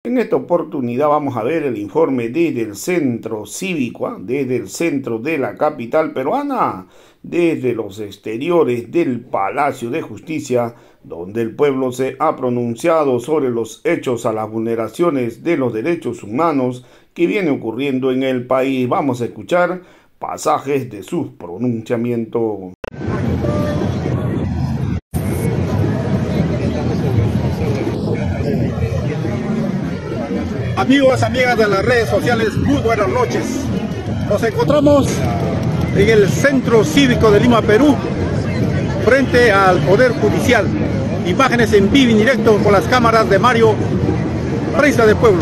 En esta oportunidad vamos a ver el informe desde el centro cívico, desde el centro de la capital peruana, desde los exteriores del Palacio de Justicia, donde el pueblo se ha pronunciado sobre los hechos a las vulneraciones de los derechos humanos que viene ocurriendo en el país. Vamos a escuchar pasajes de sus pronunciamientos. Amigos, amigas de las redes sociales, muy buenas noches. Nos encontramos en el Centro Cívico de Lima, Perú, frente al Poder Judicial. Imágenes en vivo y directo con las cámaras de Mario, Prensa del Pueblo.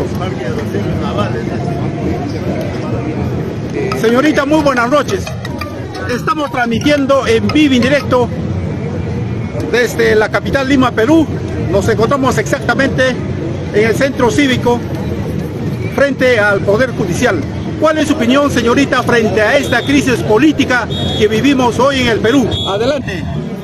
Señorita, muy buenas noches. Estamos transmitiendo en vivo y directo desde la capital Lima, Perú. Nos encontramos exactamente en el Centro Cívico, frente al Poder Judicial. ¿Cuál es su opinión, señorita, frente a esta crisis política que vivimos hoy en el Perú? Adelante.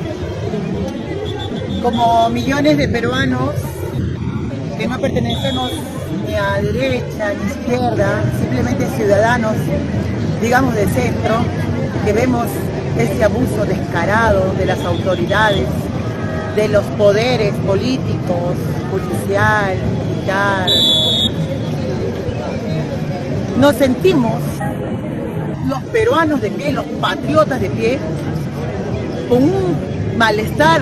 Como millones de peruanos que no pertenecemos ni a derecha ni a izquierda, simplemente ciudadanos, digamos de centro, que vemos este abuso descarado de las autoridades, de los poderes políticos, judicial, militar. Nos sentimos los peruanos de pie, los patriotas de pie, con un malestar,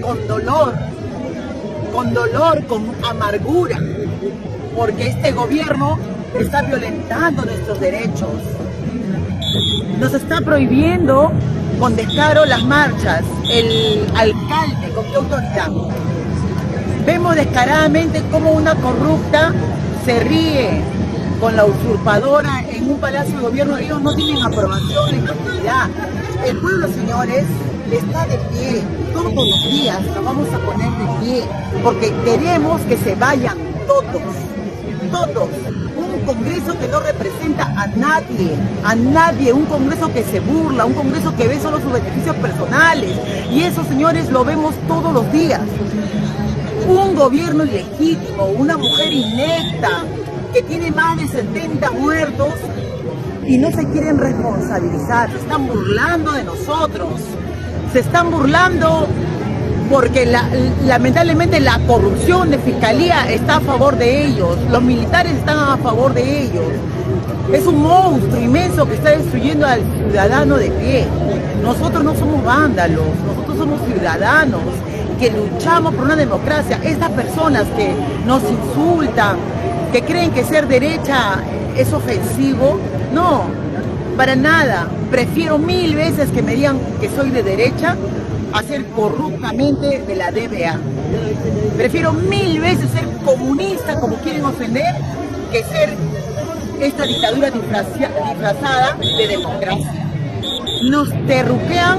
con dolor, con amargura, porque este gobierno está violentando nuestros derechos. Nos está prohibiendo con descaro las marchas. El alcalde, ¿con qué autoridad? Vemos descaradamente cómo una corrupta se ríe con la usurpadora en un palacio de gobierno. Ellos no tienen aprobación ni legitimidad. El pueblo, señores, está de pie. Todos los días nos vamos a poner de pie, porque queremos que se vayan todos. Un Congreso que no representa a nadie, un Congreso que se burla, un Congreso que ve solo sus beneficios personales. Y eso, señores, lo vemos todos los días. Un gobierno ilegítimo, una mujer inepta, que tiene más de 70 muertos y no se quieren responsabilizar, se están burlando de nosotros, se están burlando porque lamentablemente la corrupción de fiscalía está a favor de ellos, los militares están a favor de ellos. Es un monstruo inmenso que está destruyendo al ciudadano de pie. Nosotros no somos vándalos, nosotros somos ciudadanos que luchamos por una democracia. Estas personas que nos insultan, que creen que ser derecha es ofensivo, no, para nada. Prefiero 1000 veces que me digan que soy de derecha a ser corruptamente de la DBA. Prefiero 1000 veces ser comunista, como quieren ofender, que ser esta dictadura disfrazada de democracia. Nos terruquean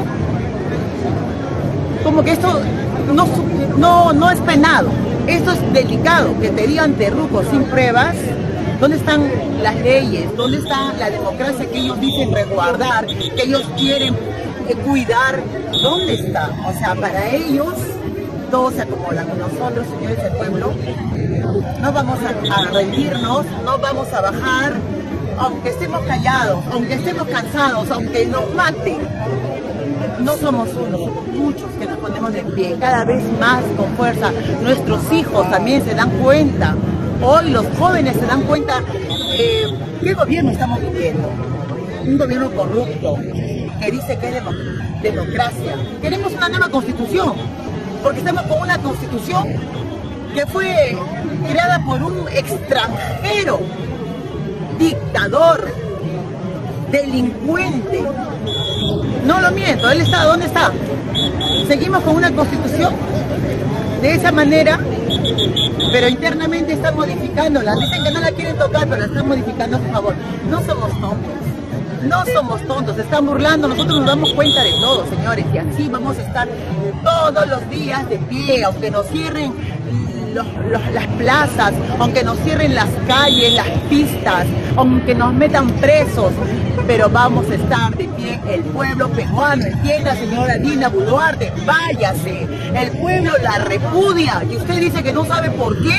como que esto no es penado. Esto es delicado, que te digan terrucos sin pruebas. ¿Dónde están las leyes? ¿Dónde está la democracia que ellos dicen resguardar, que ellos quieren cuidar? ¿Dónde está? O sea, para ellos todos se acomodan. Nosotros, señores del pueblo, no vamos a rendirnos, no vamos a bajar, aunque estemos callados, aunque estemos cansados, aunque nos maten. No somos uno, somos muchos que nos ponemos de pie, cada vez más con fuerza. Nuestros hijos también se dan cuenta. Hoy los jóvenes se dan cuenta qué gobierno estamos viviendo. Un gobierno corrupto que dice que es democracia. Queremos una nueva constitución, porque estamos con una constitución que fue creada por un extranjero, dictador, delincuente. No lo miento, él está, ¿dónde está? Seguimos con una constitución de esa manera, pero internamente están modificándola. Dicen que no la quieren tocar, pero la están modificando a su favor. No somos tontos, se están burlando. Nosotros nos damos cuenta de todo, señores, y así vamos a estar todos los días de pie, aunque nos cierren las plazas, aunque nos cierren las calles, las pistas, aunque nos metan presos, pero vamos a estar de pie. El pueblo peruano, entienda, señora Dina Boluarte, váyase. El pueblo la repudia, y usted dice que no sabe por qué.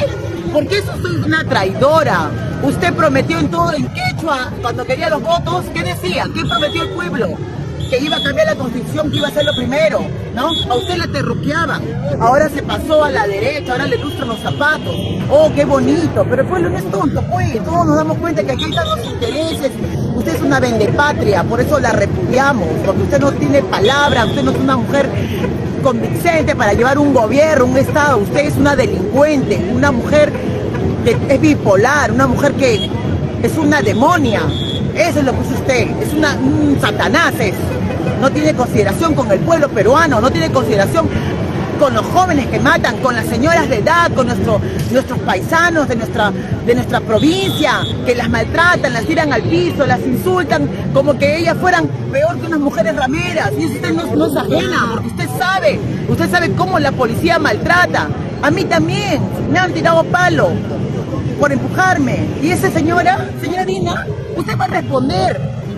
Porque eso es una traidora. Usted prometió en todo en quechua, cuando quería los votos, ¿qué decía? ¿Qué prometió el pueblo? Que iba a cambiar la constitución, que iba a ser lo primero, ¿no? A usted la terruqueaban, ahora se pasó a la derecha, ahora le lustran los zapatos. Oh, qué bonito, pero el pueblo no es tonto, pues, todos nos damos cuenta que aquí están los intereses. Usted es una vendepatria, por eso la repudiamos, porque usted no tiene palabra, usted no es una mujer convincente para llevar un gobierno, un estado. Usted es una delincuente, una mujer que es bipolar, una mujer que es una demonia. Eso es lo que es usted, es un satanás eso. No tiene consideración con el pueblo peruano, no tiene consideración con los jóvenes que matan, con las señoras de edad, con nuestros paisanos de nuestra provincia, que las maltratan, las tiran al piso, las insultan, como que ellas fueran peor que unas mujeres rameras. Y eso usted no es ajena, porque usted sabe cómo la policía maltrata. A mí también, me han tirado palo por empujarme. Y esa señora Dina, usted va a responder,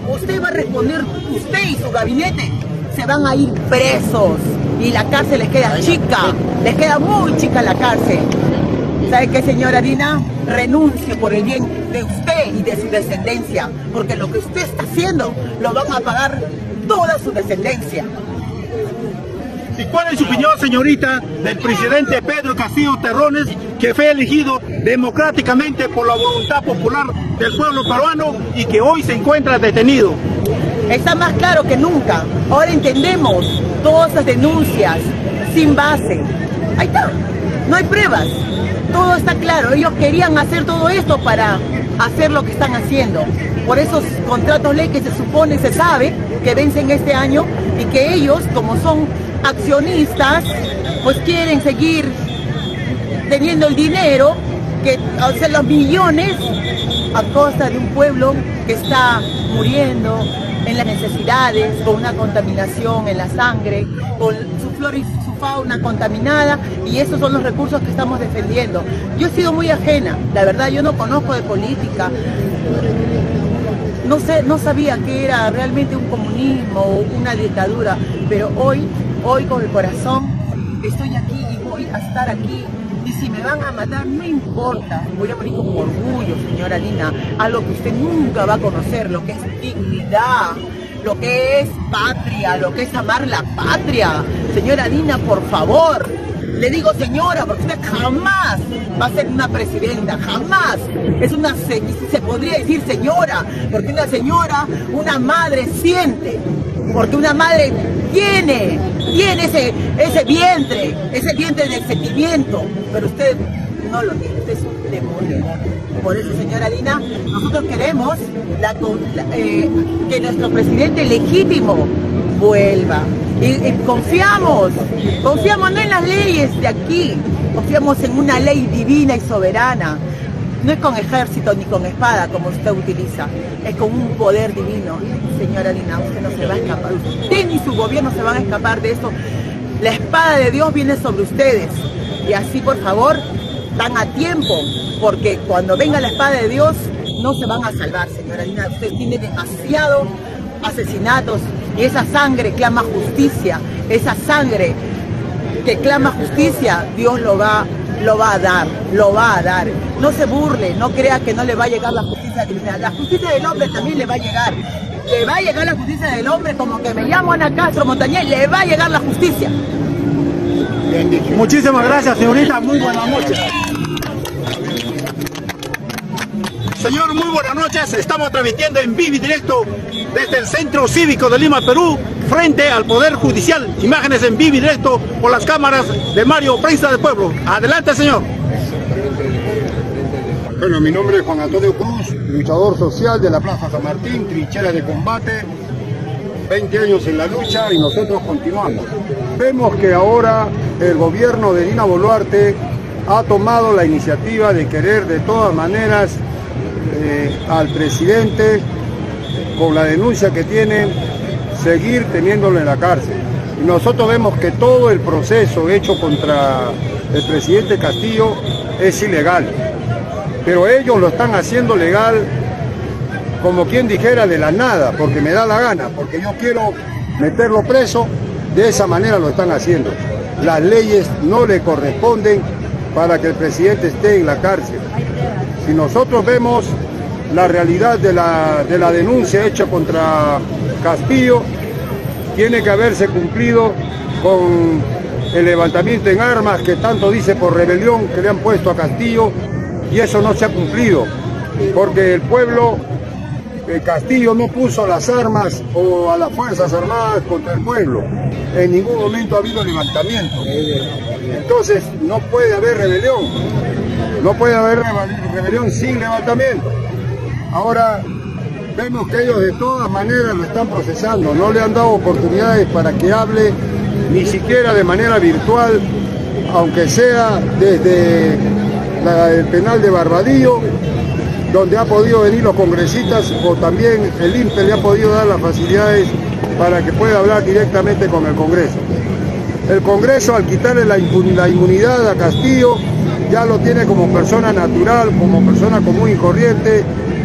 usted y su gabinete se van a ir presos y la cárcel les queda chica, les queda muy chica la cárcel. ¿Sabe qué, señora Dina? Renuncie por el bien de usted y de su descendencia, porque lo que usted está haciendo lo van a pagar toda su descendencia. ¿Y cuál es su opinión, señorita, del presidente Pedro Castillo Terrones, que fue elegido democráticamente por la voluntad popular del pueblo peruano y que hoy se encuentra detenido? Está más claro que nunca. Ahora entendemos todas esas denuncias sin base. Ahí está, no hay pruebas. Todo está claro. Ellos querían hacer todo esto para hacer lo que están haciendo. Por esos contratos ley que se sabe que vencen este año y que ellos, como son accionistas, pues quieren seguir teniendo el dinero, que hacer los millones a costa de un pueblo que está muriendo en las necesidades, con una contaminación en la sangre, con su flora y su fauna contaminada, y esos son los recursos que estamos defendiendo. Yo he sido muy ajena, la verdad, yo no conozco de política, no sabía que era realmente un comunismo o una dictadura, pero hoy con el corazón estoy aquí y voy a estar aquí. Y si me van a matar, no importa, voy a morir con orgullo, señora Dina, algo que usted nunca va a conocer, lo que es dignidad, lo que es patria, lo que es amar la patria. Señora Dina, por favor, le digo señora, porque usted jamás va a ser una presidenta, jamás. Se podría decir señora, porque una señora, una madre siente, porque una madre tiene ese vientre del sentimiento, pero usted no lo tiene, usted es un demonio. Por eso, señora Dina, nosotros queremos que nuestro presidente legítimo vuelva. Y confiamos no en las leyes de aquí, confiamos en una ley divina y soberana. No es con ejército ni con espada como usted utiliza, es con un poder divino. Señora Dina, usted no se va a escapar, usted ni su gobierno se van a escapar de esto. La espada de Dios viene sobre ustedes y así, por favor, están a tiempo, porque cuando venga la espada de Dios no se van a salvar, señora Dina. Usted tiene demasiados asesinatos y esa sangre clama justicia, esa sangre que clama justicia, Dios lo va a dar. No se burle, no crea que no le va a llegar la justicia divina. La justicia del hombre también le va a llegar. Le va a llegar la justicia del hombre, como que me llamo Ana Castro Montañez, le va a llegar la justicia. Muchísimas gracias, señorita. Muy buenas noches. Señor, muy buenas noches. Estamos transmitiendo en vivo y directo desde el Centro Cívico de Lima, Perú, frente al Poder Judicial. Imágenes en vivo y directo por las cámaras de Mario Prensa del Pueblo. Adelante, señor. Bueno, mi nombre es Juan Antonio Cruz, luchador social de la Plaza San Martín, trinchera de combate, 20 años en la lucha y nosotros continuamos. Vemos que ahora el gobierno de Dina Boluarte ha tomado la iniciativa de querer de todas maneras al presidente, con la denuncia que tienen, seguir teniéndolo en la cárcel. Y nosotros vemos que todo el proceso hecho contra el presidente Castillo es ilegal, pero ellos lo están haciendo legal, como quien dijera, de la nada, porque me da la gana, porque yo quiero meterlo preso. De esa manera lo están haciendo. Las leyes no le corresponden para que el presidente esté en la cárcel. Si nosotros vemos la realidad de la denuncia hecha contra Castillo, tiene que haberse cumplido con el levantamiento en armas que tanto dice por rebelión que le han puesto a Castillo, y eso no se ha cumplido, porque el pueblo, Castillo no puso las armas o a las Fuerzas Armadas contra el pueblo. En ningún momento ha habido levantamiento. Entonces no puede haber rebelión. No puede haber rebelión sin levantamiento. Ahora vemos que ellos de todas maneras lo están procesando. No le han dado oportunidades para que hable, ni siquiera de manera virtual, aunque sea desde el penal de Barbadillo, donde ha podido venir los congresistas, o también el INPE le ha podido dar las facilidades para que pueda hablar directamente con el Congreso. El Congreso, al quitarle la inmunidad a Castillo, ya lo tiene como persona natural, como persona común y corriente,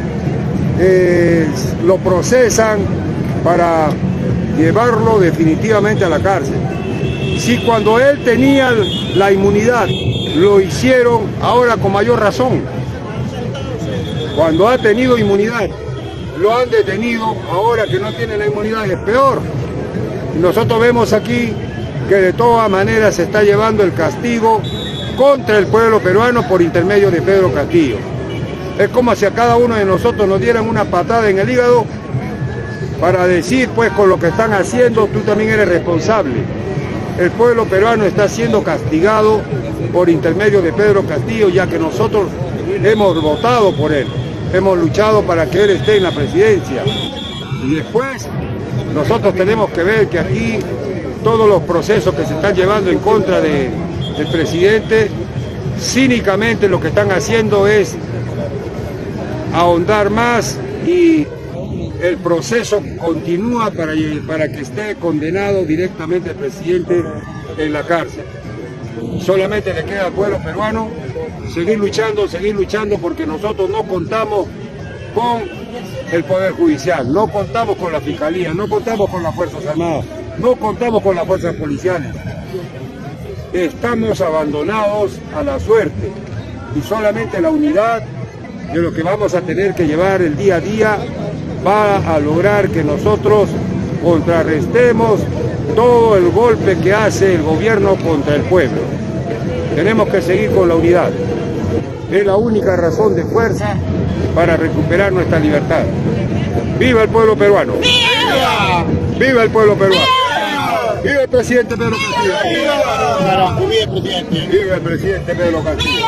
lo procesan para llevarlo definitivamente a la cárcel. Si cuando él tenía la inmunidad lo hicieron, ahora con mayor razón. Cuando ha tenido inmunidad, lo han detenido, ahora que no tiene la inmunidad es peor. Nosotros vemos aquí que de todas maneras se está llevando el castigo contra el pueblo peruano por intermedio de Pedro Castillo. Es como si a cada uno de nosotros nos dieran una patada en el hígado para decir, pues con lo que están haciendo, tú también eres responsable. El pueblo peruano está siendo castigado por intermedio de Pedro Castillo, ya que nosotros hemos votado por él. Hemos luchado para que él esté en la presidencia. Y después nosotros tenemos que ver que aquí todos los procesos que se están llevando en contra del presidente, cínicamente lo que están haciendo es ahondar más, y el proceso continúa para que esté condenado directamente el presidente en la cárcel. Solamente le queda al pueblo peruano seguir luchando, porque nosotros no contamos con el Poder Judicial, no contamos con la Fiscalía, no contamos con las Fuerzas Armadas, no contamos con las fuerzas policiales. Estamos abandonados a la suerte, y solamente la unidad de lo que vamos a tener que llevar el día a día va a lograr que nosotros contrarrestemos todo el golpe que hace el gobierno contra el pueblo. Tenemos que seguir con la unidad. Es la única razón de fuerza para recuperar nuestra libertad. ¡Viva el pueblo peruano! ¡Viva! ¡Viva el pueblo peruano! ¡Viva el presidente Pedro Castillo! ¡Viva el presidente! ¡Viva el presidente Pedro Castillo!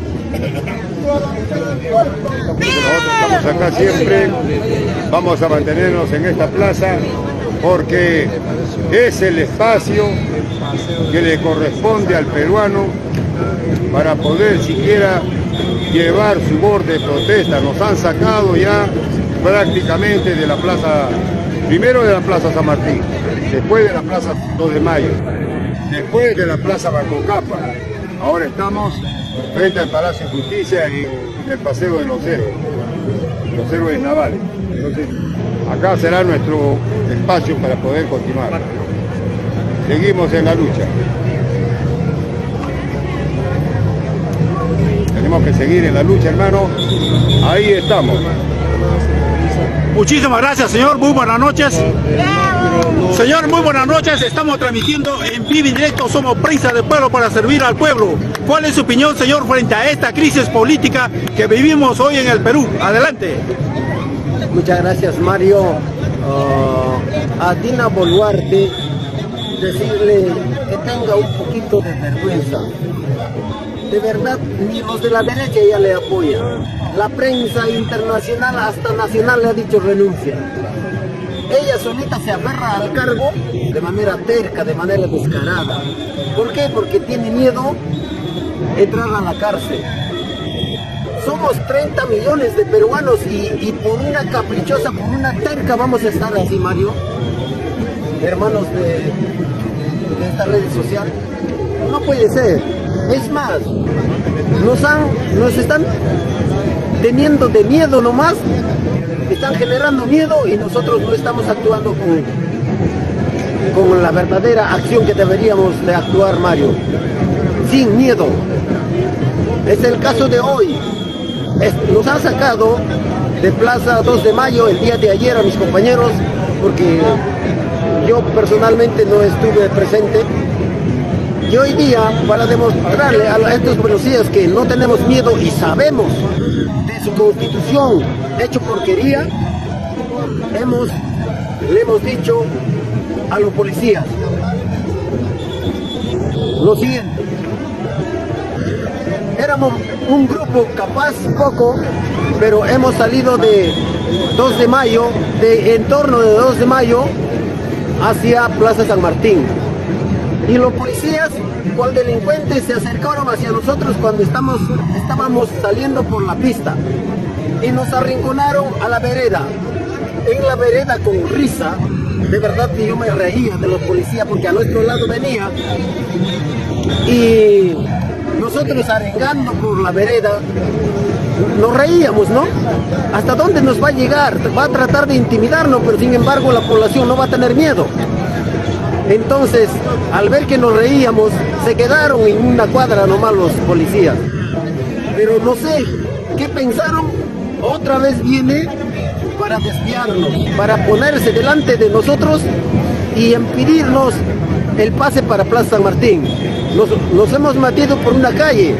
Nosotros estamos acá siempre, vamos a mantenernos en esta plaza porque es el espacio que le corresponde al peruano para poder siquiera llevar su voz de protesta. Nos han sacado ya prácticamente de la plaza, primero de la plaza San Martín, después de la plaza 2 de Mayo, después de la plaza Bacocapa. Ahora estamos frente al Palacio de Justicia y el Paseo de los héroes navales. Entonces, acá será nuestro espacio para poder continuar. Seguimos en la lucha. Tenemos que seguir en la lucha, hermano. Ahí estamos. Muchísimas gracias, señor. Muy buenas noches. Señor, muy buenas noches. Estamos transmitiendo en vivo y directo. Somos prensa del pueblo para servir al pueblo. ¿Cuál es su opinión, señor, frente a esta crisis política que vivimos hoy en el Perú? Adelante. Muchas gracias, Mario. A Dina Boluarte, decirle que tenga un poquito de vergüenza. De verdad, ni los de la derecha ya le apoyan. La prensa internacional, hasta nacional, le ha dicho renuncia. Ella solita se aferra al cargo de manera terca, de manera descarada. ¿Por qué? Porque tiene miedo de entrar a la cárcel. Somos 30 millones de peruanos y por una caprichosa, por una terca vamos a estar así, Mario. Hermanos de esta red social. No puede ser. Es más, nos están teniendo de miedo nomás, están generando miedo y nosotros no estamos actuando con la verdadera acción que deberíamos de actuar, Mario. Sin miedo. Es el caso de hoy. Nos han sacado de Plaza 2 de Mayo el día de ayer a mis compañeros, porque yo personalmente no estuve presente. Y hoy día, para demostrarle a estos policías que no tenemos miedo y sabemos de su constitución hecho porquería, le hemos dicho a los policías lo siguiente: éramos un grupo capaz poco, pero hemos salido de 2 de mayo, de entorno de 2 de mayo hacia Plaza San Martín, y los policías cual delincuentes se acercaron hacia nosotros cuando estábamos saliendo por la pista y nos arrinconaron a la vereda. En la vereda, con risa, de verdad que yo me reía de los policías, porque a nuestro lado venía y nosotros arengando por la vereda nos reíamos, ¿no? ¿Hasta dónde nos va a llegar? Va a tratar de intimidarnos, pero sin embargo la población no va a tener miedo. Entonces, al ver que nos reíamos, se quedaron en una cuadra nomás los policías. Pero no sé qué pensaron, otra vez viene para desviarnos, para ponerse delante de nosotros y impedirnos el pase para Plaza San Martín. Nos hemos metido por una calle.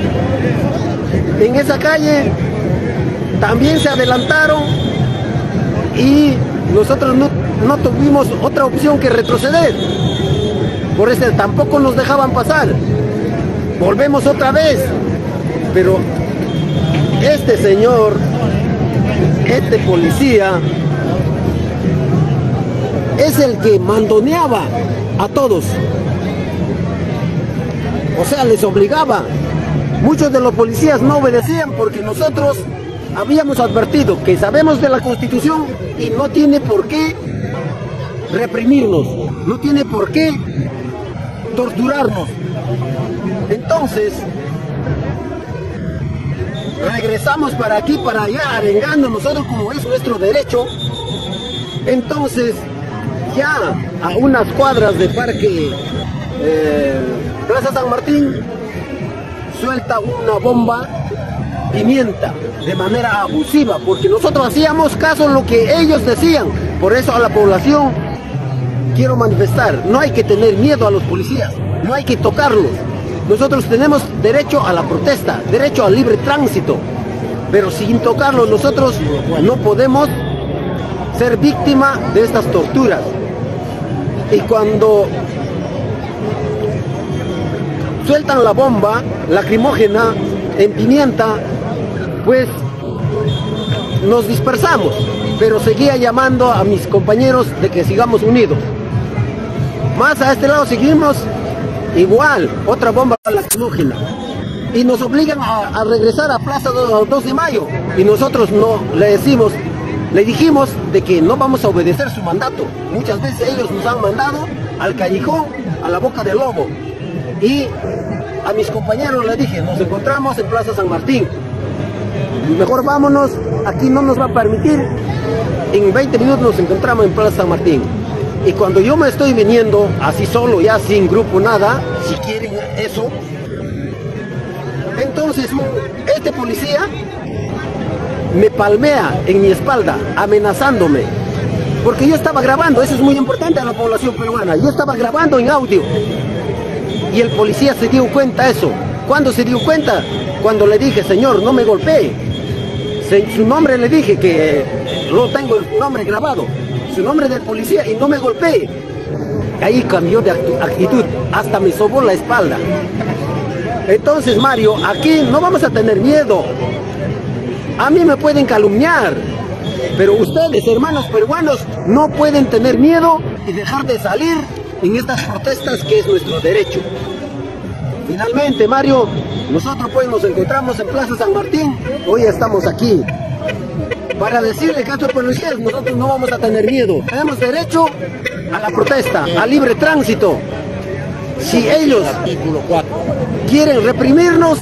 En esa calle también se adelantaron y nosotros no tuvimos otra opción que retroceder. Por eso tampoco nos dejaban pasar. Volvemos otra vez. Pero este señor, este policía, es el que mandoneaba a todos. O sea, les obligaba. Muchos de los policías no obedecían porque nosotros habíamos advertido que sabemos de la Constitución y no tiene por qué reprimirnos, no tiene por qué torturarnos. Entonces, regresamos para aquí, para allá, arengando nosotros como es nuestro derecho. Entonces, ya a unas cuadras de Parque Plaza San Martín, suelta una bomba pimienta de manera abusiva, porque nosotros hacíamos caso en lo que ellos decían. Por eso a la población quiero manifestar: no hay que tener miedo a los policías, no hay que tocarlos. Nosotros tenemos derecho a la protesta, derecho al libre tránsito, pero sin tocarlos nosotros no podemos ser víctima de estas torturas. Y cuando sueltan la bomba lacrimógena en pimienta, pues nos dispersamos, pero seguía llamando a mis compañeros de que sigamos unidos. Más a este lado seguimos, igual, otra bomba lacrimógena, y nos obligan a regresar a Plaza 2 de Mayo, y nosotros no le dijimos de que no vamos a obedecer su mandato. Muchas veces ellos nos han mandado al callejón, a la boca del lobo. Y a mis compañeros les dije: nos encontramos en Plaza San Martín, mejor vámonos, aquí no nos va a permitir. En 20 minutos nos encontramos en Plaza San Martín. Y cuando yo me estoy viniendo así solo, ya sin grupo, nada, si quieren eso, entonces este policía me palmea en mi espalda, amenazándome, porque yo estaba grabando. Eso es muy importante a la población peruana. Yo estaba grabando en audio. Y el policía se dio cuenta de eso. ¿Cuándo se dio cuenta? Cuando le dije: señor, no me golpee. Su nombre le dije, que no tengo el nombre grabado, su nombre del policía, y no me golpee. Ahí cambió de actitud, hasta me sobó la espalda. Entonces, Mario, aquí no vamos a tener miedo. A mí me pueden calumniar, pero ustedes, hermanos peruanos, no pueden tener miedo y dejar de salir en estas protestas, que es nuestro derecho. Finalmente, Mario, nosotros pues nos encontramos en Plaza San Martín. Hoy estamos aquí para decirle que a estos policías nosotros no vamos a tener miedo. Tenemos derecho a la protesta, al libre tránsito. Si ellos quieren reprimirnos,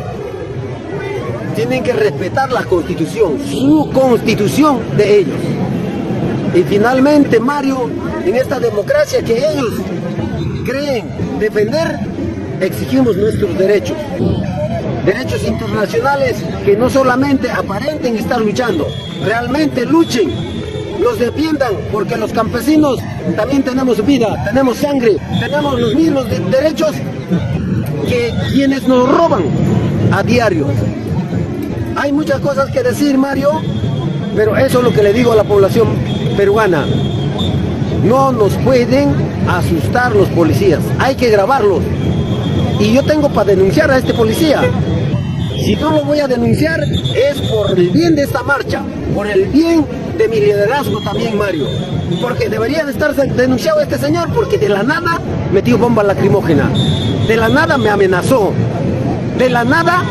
tienen que respetar la Constitución, su Constitución de ellos. Y finalmente, Mario, en esta democracia que ellos creen defender, exigimos nuestros derechos. derechos internacionales que no solamente aparenten estar luchando, realmente luchen, los defiendan, porque los campesinos también tenemos vida, tenemos sangre, tenemos los mismos derechos que quienes nos roban a diario. Hay muchas cosas que decir, Mario, pero eso es lo que le digo a la población peruana. No nos pueden asustar los policías, hay que grabarlos. Y yo tengo para denunciar a este policía. Si no lo voy a denunciar es por el bien de esta marcha, por el bien de mi liderazgo también, Mario. Porque debería de estar denunciado este señor, porque de la nada metió bomba lacrimógena, de la nada me amenazó, de la nada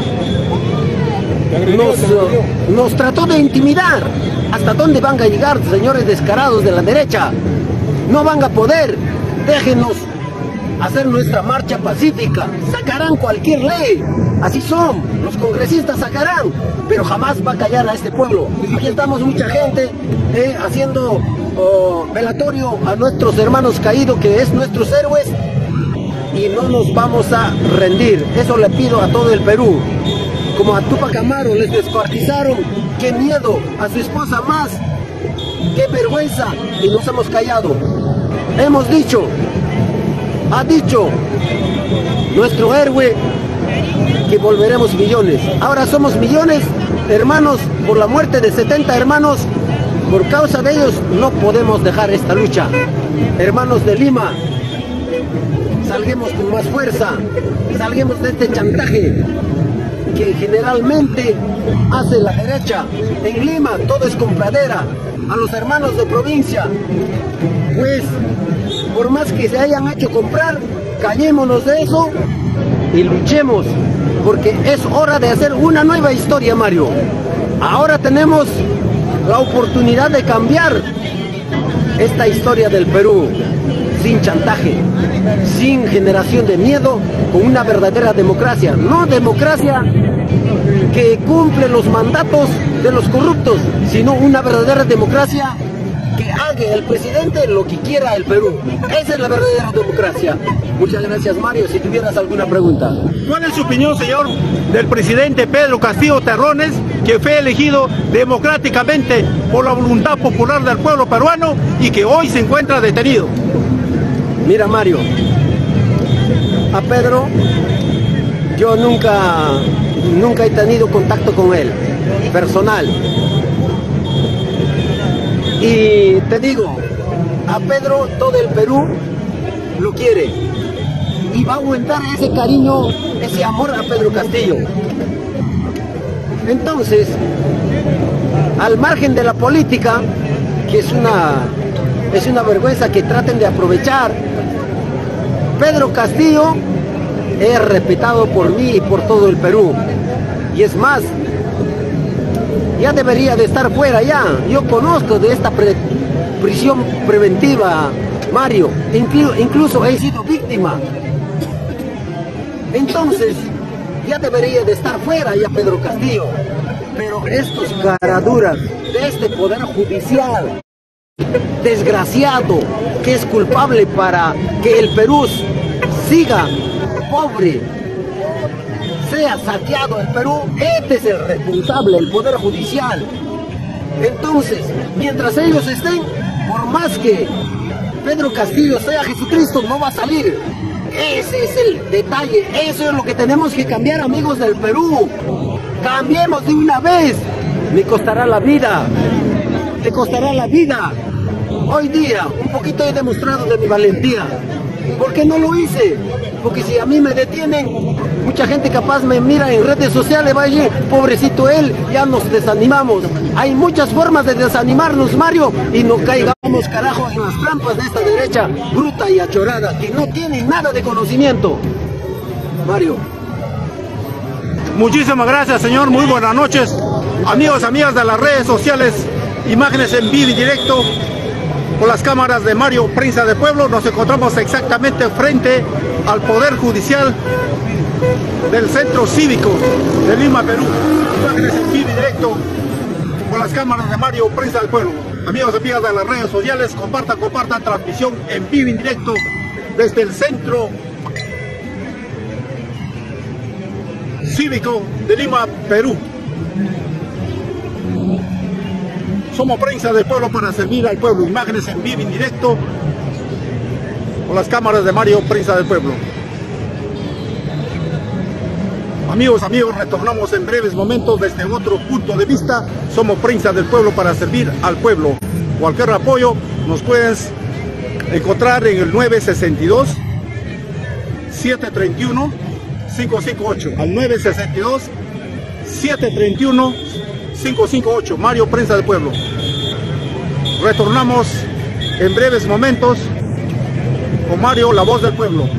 nos trató de intimidar. ¿Hasta dónde van a llegar, señores descarados de la derecha? No van a poder. Déjenos hacer nuestra marcha pacífica. Sacarán cualquier ley. Así son. Los congresistas sacarán. Pero jamás va a callar a este pueblo. Aquí estamos mucha gente haciendo velatorio a nuestros hermanos caídos, que es nuestros héroes. Y no nos vamos a rendir. Eso le pido a todo el Perú. Como a Túpac Amaru les descuartizaron, qué miedo, a su esposa más, qué vergüenza, y nos hemos callado. Hemos dicho, ha dicho nuestro héroe que volveremos millones. Ahora somos millones, hermanos, por la muerte de 70 hermanos. Por causa de ellos no podemos dejar esta lucha. Hermanos de Lima, salguemos con más fuerza, salguemos de este chantaje que generalmente hace la derecha. En Lima todo es compradera. A los hermanos de provincia, pues por más que se hayan hecho comprar, callémonos de eso y luchemos, porque es hora de hacer una nueva historia, Mario. Ahora tenemos la oportunidad de cambiar esta historia del Perú, sin chantaje, sin generación de miedo, con una verdadera democracia. No democracia que cumple los mandatos de los corruptos, sino una verdadera democracia que haga el presidente lo que quiera el Perú. Esa es la verdadera democracia. Muchas gracias, Mario. Si tuvieras alguna pregunta. ¿Cuál es su opinión, señor, del presidente Pedro Castillo Terrones, que fue elegido democráticamente por la voluntad popular del pueblo peruano y que hoy se encuentra detenido? Mira, Mario, a Pedro yo nunca he tenido contacto con él, personal. Y te digo, a Pedro todo el Perú lo quiere. Y va a aumentar ese cariño, ese amor a Pedro Castillo. Entonces, al margen de la política, que es una vergüenza que traten de aprovechar, Pedro Castillo es respetado por mí y por todo el Perú. Y es más, ya debería de estar fuera ya. Yo conozco de esta prisión preventiva, Mario. Incluso he sido víctima. Entonces, ya debería de estar fuera ya Pedro Castillo. Pero estos caraduras de este poder judicial desgraciado, que es culpable para que el Perú siga pobre, sea saqueado el Perú, este es el responsable, el poder judicial. Entonces, mientras ellos estén, por más que Pedro Castillo sea Jesucristo, no va a salir. Ese es el detalle, eso es lo que tenemos que cambiar, amigos del Perú. Cambiemos de una vez. Me costará la vida, te costará la vida. Hoy día, un poquito he demostrado de mi valentía. ¿Por qué no lo hice? Porque si a mí me detienen, mucha gente capaz me mira en redes sociales, va a decir, pobrecito él, ya nos desanimamos. Hay muchas formas de desanimarnos, Mario, y no caigamos, carajo, en las trampas de esta derecha bruta y achorada, que no tiene nada de conocimiento. Mario. Muchísimas gracias, señor. Muy buenas noches. Amigos, amigas de las redes sociales, imágenes en vivo y directo con las cámaras de Mario Prensa del Pueblo. Nos encontramos exactamente frente al Poder Judicial del Centro Cívico de Lima, Perú. Imágenes en vivo y directo con las cámaras de Mario Prensa del Pueblo. Amigos y amigas de las redes sociales, compartan transmisión en vivo y directo desde el Centro Cívico de Lima, Perú. Somos prensa del pueblo para servir al pueblo. Imágenes en vivo, en directo, con las cámaras de Mario, prensa del pueblo. Amigos, retornamos en breves momentos desde otro punto de vista. Somos prensa del pueblo para servir al pueblo. Cualquier apoyo nos puedes encontrar en el 962-731-558. Al 962-731-558. Mario, prensa del pueblo. Retornamos en breves momentos con Mario, la voz del pueblo.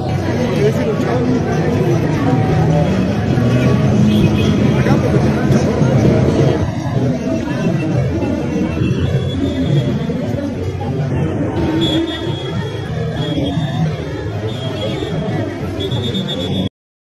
Acá,